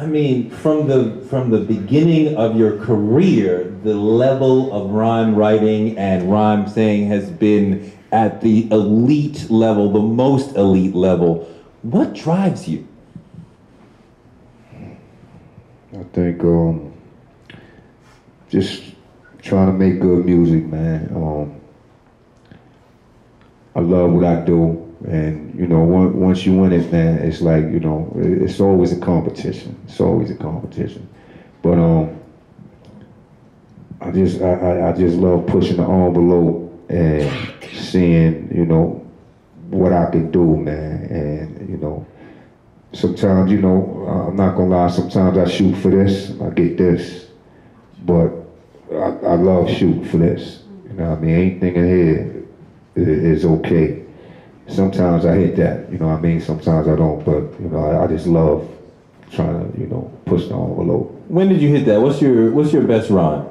I mean, from the beginning of your career, the level of rhyme writing and rhyme saying has been at the elite level, the most elite level. What drives you? I think just trying to make good music, man. I love what I do, and you know, once you win it, man, it's like, you know, it's always a competition. It's always a competition. But I just love pushing the envelope and seeing, you know, what I can do, man. And you know, sometimes, you know, I'm not gonna lie. Sometimes I shoot for this, I get this, but I love shooting for this. You know what I mean? Anything in here is okay. Sometimes I hit that, you know what I mean? Sometimes I don't, but you know, I just love trying to, you know, push the envelope. When did you hit that? What's your best rhyme?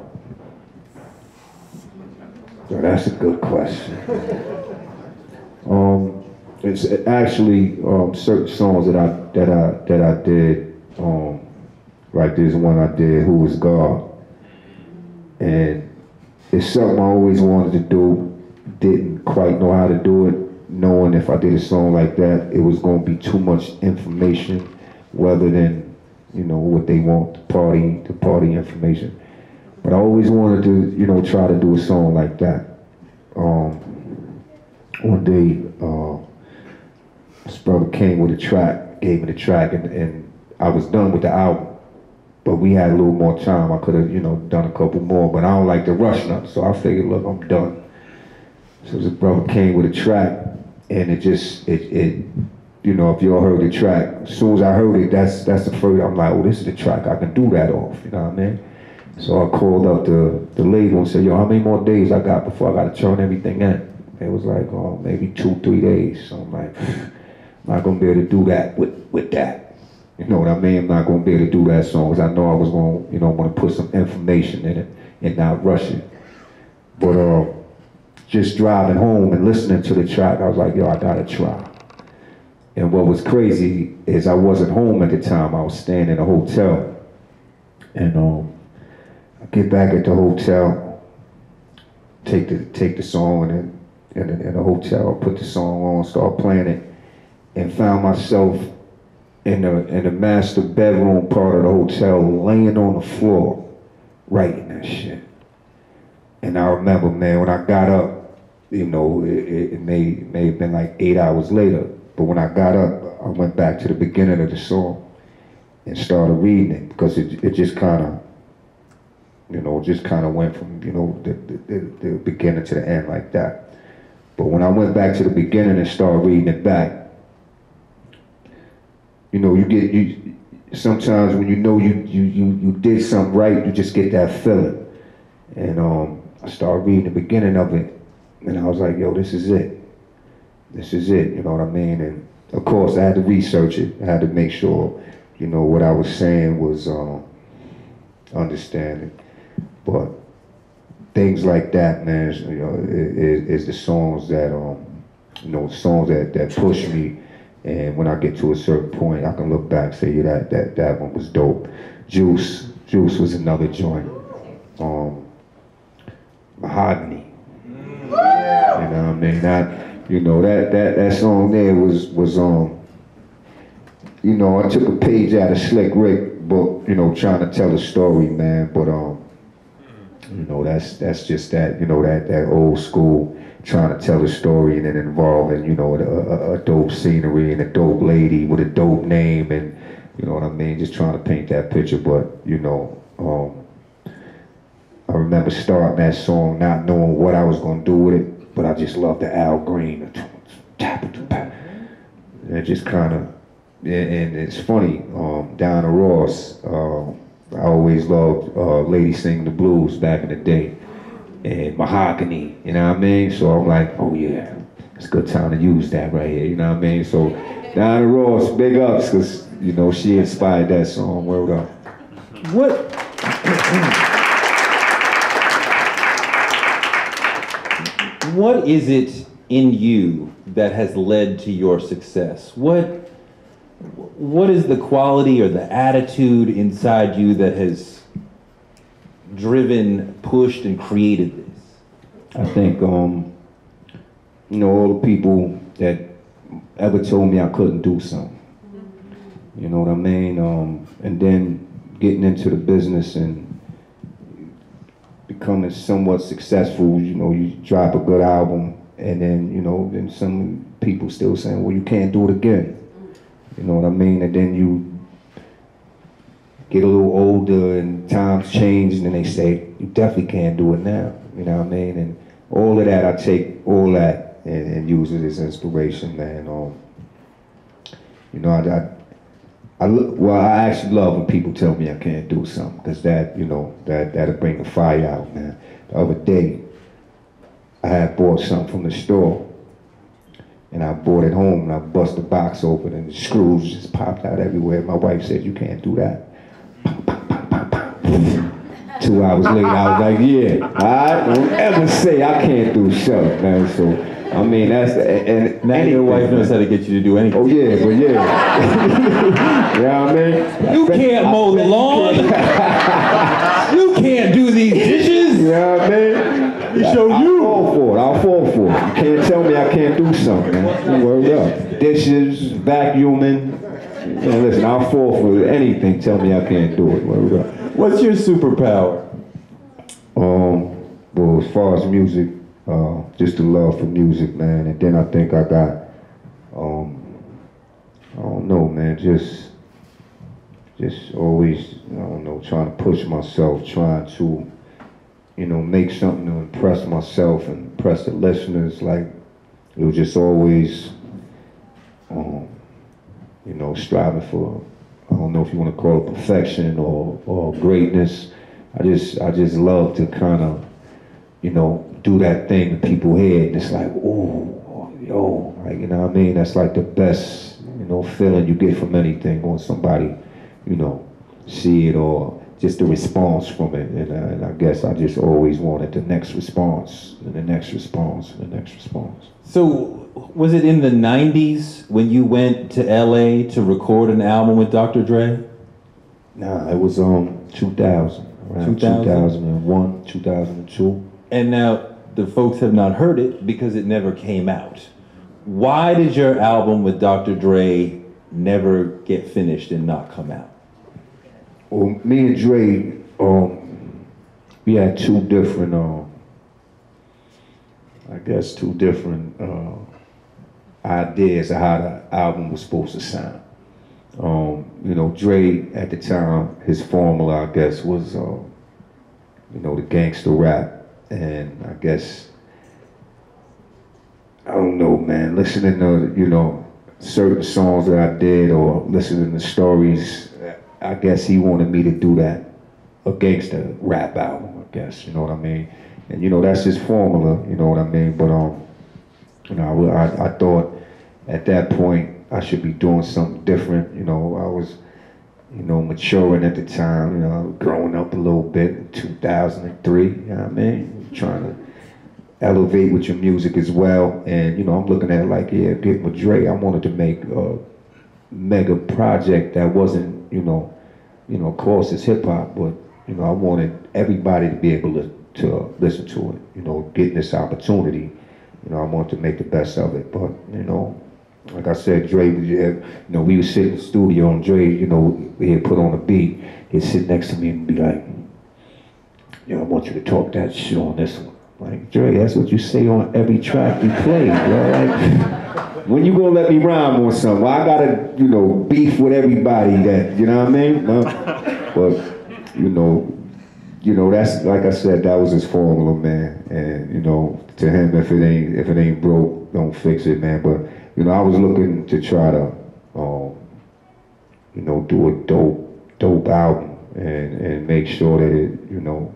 So that's a good question. It's actually certain songs that I did. Like there's one I did, "Who Is God," and it's something I always wanted to do. Didn't quite know how to do it, knowing if I did a song like that, it was going to be too much information, rather than, you know, what they want, the party information. But I always wanted to, you know, try to do a song like that. One day, this brother came with a track, gave me the track, and I was done with the album. But we had a little more time. I could have, you know, done a couple more, but I don't like to rush nothing, so I figured, look, I'm done. So this brother came with a track, and it you know, if y'all heard the track, as soon as I heard it, that's the first, I'm like, oh, this is the track, I can do that off, you know what I mean? So I called up the label and said, yo, how many more days I got before I got to turn everything in? It was like, oh, maybe 2-3 days. So I'm like, I'm not going to be able to do that with that. You know what I mean? I'm not going to be able to do that song, because I know I was going to, you know, want to put some information in it and not rush it. But just driving home and listening to the track, I was like, yo, I gotta try. And what was crazy is I wasn't home at the time. I was staying in a hotel. And I get back at the hotel, take the song in the hotel, put the song on, start playing it, and found myself in the master bedroom part of the hotel, laying on the floor, writing that shit. And I remember, man, when I got up, you know, it may have been like 8 hours later, but when I got up, I went back to the beginning of the song and started reading it, because it just kind of, you know, just kind of went from, you know, the beginning to the end like that. But when I went back to the beginning and started reading it back, you know, you sometimes when you know you did something right, you just get that feeling. And I started reading the beginning of it, and I was like, yo, this is it. This is it, you know what I mean? And of course, I had to research it. I had to make sure, you know, what I was saying was understanding. But things like that, man, you know, is the songs that, you know, songs that push me. And when I get to a certain point, I can look back and say, yeah, that one was dope. Juice was another joint. Mahogany. You know what I mean? You know, that song there was you know, I took a page out of Slick Rick book, you know, trying to tell a story, man. But you know, that's just that, you know, that old school trying to tell a story, and then involving, you know, a dope scenery and a dope lady with a dope name, and you know what I mean, just trying to paint that picture. But you know, I remember starting that song not knowing what I was gonna do with it, but I just loved the Al Green, and it just kind of, and it's funny, down to Ross, I always loved Lady Sing the Blues back in the day, and Mahogany, you know what I mean? So I'm like, oh yeah, it's a good time to use that right here, you know what I mean? So down to Ross, big ups, because, you know, she inspired that song, word up. What is it in you that has led to your success? What what is the quality or the attitude inside you that has driven, pushed, and created this? I think, you know, all the people that ever told me I couldn't do something. You know what I mean? And then getting into the business and becoming somewhat successful, you know, you drop a good album and then, you know, then some people still saying, well, you can't do it again. You know what I mean? And then you get a little older and times change and then they say, you definitely can't do it now. You know what I mean? And all of that, I take all that and use it as inspiration, man. You know, I actually love when people tell me I can't do something, because that, you know, that'll bring the fire out, man. The other day, I had bought something from the store, and I brought it home, and I bust the box open, and the screws just popped out everywhere. My wife said, you can't do that. 2 hours later, I was like, yeah, I don't ever say I can't do something, man. So, I mean, that's, and now your wife knows how to get you to do anything. Oh yeah, but yeah. You know what I mean? You can't mow the lawn. You can't do these dishes. You know what I mean? We show you. I'll fall for it. You can't tell me I can't do something, man. Word up. Dishes, vacuuming. You know, listen, I'll fall for anything. Tell me I can't do it. Word up. What's your superpower? Well, as far as music, just the love for music, man. And then I think I got, I don't know, man, just always, I don't know, trying to push myself, trying to, you know, make something to impress myself and impress the listeners. Like, it was just always, you know, striving for, I don't know if you want to call it perfection or greatness. I just love to kind of, you know, do that thing that people hear, and it's like, oh, yo, like, you know what I mean? That's like the best, you know, feeling you get from anything, when somebody, you know, see it, or just the response from it. And I guess I just always wanted the next response, and the next response, and the next response. So, was it in the 90s when you went to LA to record an album with Dr. Dre? Nah, it was 2000, around 2001, 2002. And now the folks have not heard it because it never came out. Why did your album with Dr. Dre never get finished and not come out? Well, me and Dre, we had two different, ideas of how the album was supposed to sound. You know, Dre at the time, his formula, I guess, was, you know, the gangster rap. And I guess, I don't know, man, listening to, you know, certain songs that I did, or listening to stories, I guess he wanted me to do that, a gangster rap album, I guess, you know what I mean? And, you know, that's his formula, you know what I mean? But, you know, I thought at that point I should be doing something different. You know, I was, you know, maturing at the time, you know, growing up a little bit in 2003, you know what I mean? Trying to elevate with your music as well. And, you know, I'm looking at it like, yeah, getting with Dre, I wanted to make a mega project that wasn't, you know, of course it's hip hop, but, you know, I wanted everybody to be able to listen to it, you know, getting this opportunity. You know, I wanted to make the best of it. But, you know, like I said, Dre, you know, we would sit in the studio and Dre, you know, he'd put on a beat, he'd sit next to me and be like, yo, I want you to talk that shit on this one. Like, Dre, that's what you say on every track you play, bro. Like, when you gonna let me rhyme on something? Well, I gotta, you know, beef with everybody that, you know what I mean? But, you know, that's, like I said, that was his formula, man. And, you know, to him, if it ain't broke, don't fix it, man. But, you know, I was looking to try to, you know, do a dope album and make sure that it, you know,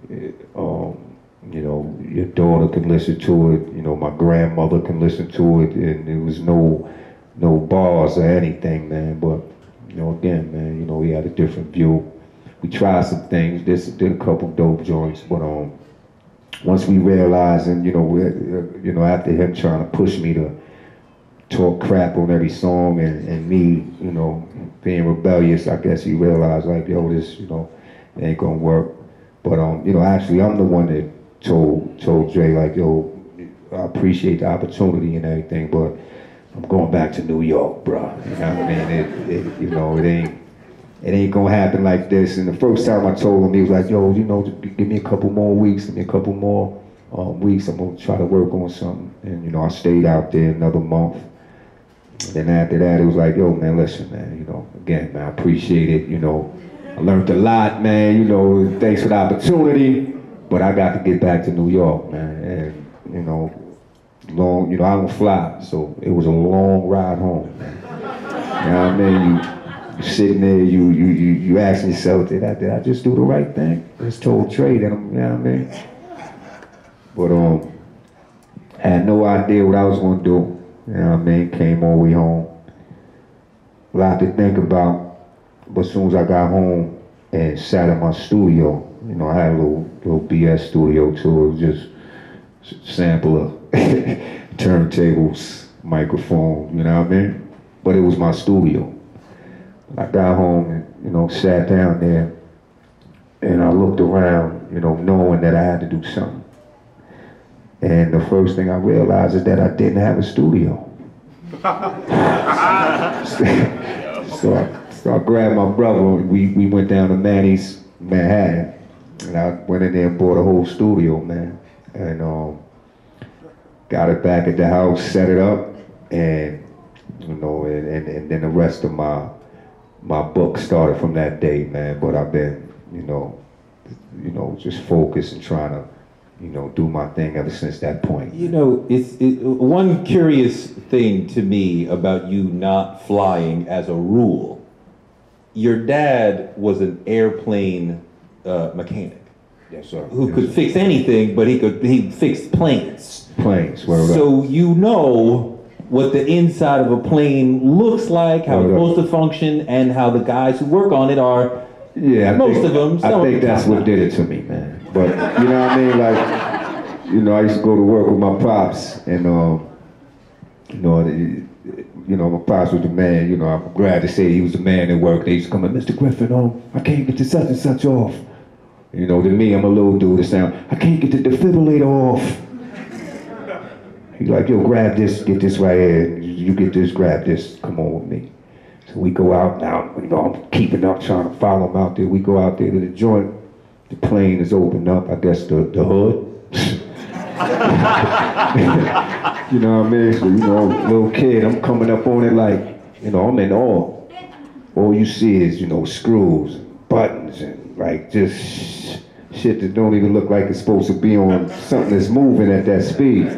your daughter can listen to it, you know, my grandmother can listen to it, and there was no bars or anything, man. But, you know, again, man, you know, we had a different view. We tried some things, did a couple dope joints, but once we realized, and you know, after him trying to push me to talk crap on every song, and me, you know, being rebellious, I guess he realized like, yo, this, you know, it ain't gonna work. But you know, actually, I'm the one that told Dre like, yo, I appreciate the opportunity and everything, but I'm going back to New York, bro. You know what I mean? You know, it ain't gonna happen like this. And the first time I told him, he was like, yo, you know, give me a couple more weeks, give me a couple more weeks. I'm gonna try to work on something. And you know, I stayed out there another month. And then after that, it was like, yo, man, listen, man, you know, again, man, I appreciate it. You know, I learned a lot, man. You know, thanks for the opportunity, but I got to get back to New York, man. And you know, long, you know, I don't fly, so it was a long ride home, man. You know what I mean? You sitting there, you asking yourself, did I just do the right thing? Just told Trey that I'm, you know what I mean? But I had no idea what I was gonna do. You know what I mean? Came all the way home. A lot to think about, but as soon as I got home and sat in my studio, you know, I had a little BS studio too. It was just sampler, turntables, microphone, you know what I mean? But it was my studio. I got home and, you know, sat down there and I looked around, you know, knowing that I had to do something. And the first thing I realized is that I didn't have a studio. So I grabbed my brother, we went down to Manny's Manhattan, and I went in there and bought a whole studio, man. And got it back at the house, set it up, and you know, and then the rest of my book started from that day, man. But I've been, you know, just focused and trying to, you know, do my thing ever since that point. You know, it's one curious thing to me about you not flying as a rule. Your dad was an airplane mechanic. Yes, sir. Who could fix anything, but he fixed planes. Planes. So you know what the inside of a plane looks like, how it's supposed to function, and how the guys who work on it are. Yeah, I think that's what did it to me, man. But you know what I mean? Like, you know, I used to go to work with my pops, and you know, my pops was the man. You know, I'm glad to say he was the man at work. They used to come in, Mr. Griffin, I can't get the such and such off. You know, to me, I'm a little dude that sound, I can't get the defibrillator off. He's like, yo, grab this, get this right here. You get this, grab this, come on with me. So we go out now, you know, I'm keeping up, trying to follow him out there. We go out there to the joint. The plane is opened up, I guess the hood. You know what I mean? So, you know, little kid, I'm coming up on it like, you know, I'm in awe. All you see is, you know, screws, buttons, and like just shit that don't even look like it's supposed to be on something that's moving at that speed.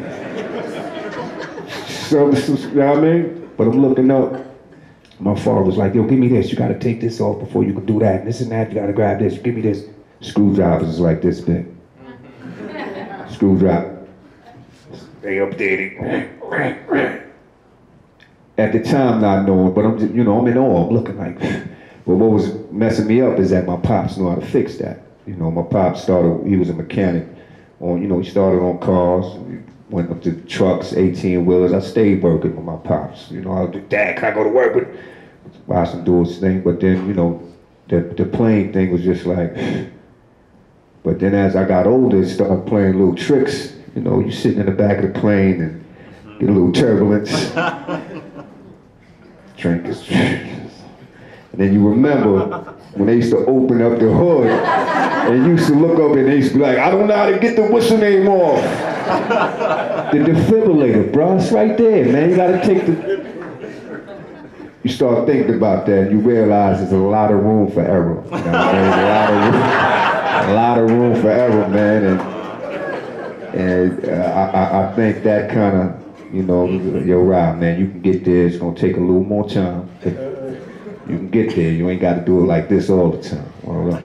So, you know what I mean? But I'm looking up. My father was like, yo, give me this. You gotta take this off before you can do that. And this and that, you gotta grab this. Give me this. Screwdrivers is like this big. Screwdriver. They updated. At the time, not knowing, but I'm just, you know, I'm in awe. I'm looking like, but what was messing me up is that my pops know how to fix that. You know, my pops he was a mechanic on, you know, he started on cars, went up to trucks, 18-wheelers. I stayed working with my pops. You know, I was like, Dad, can I go to work with, watch him do his thing? But then, you know, the plane thing was just like, but then as I got older, started playing little tricks. You know, you sitting in the back of the plane and get a little turbulence. Drink is, and then you remember when they used to open up the hood and you used to look up and they used to be like, I don't know how to get the what's name off. The defibrillator, bro, it's right there, man. You gotta take the. You start thinking about that and you realize there's a lot of room for error. You know, there's a lot of room for error, man. And I think that kind of, you know, you're right, man. You can get there. It's gonna take a little more time. You can get there. You ain't got to do it like this all the time. All right.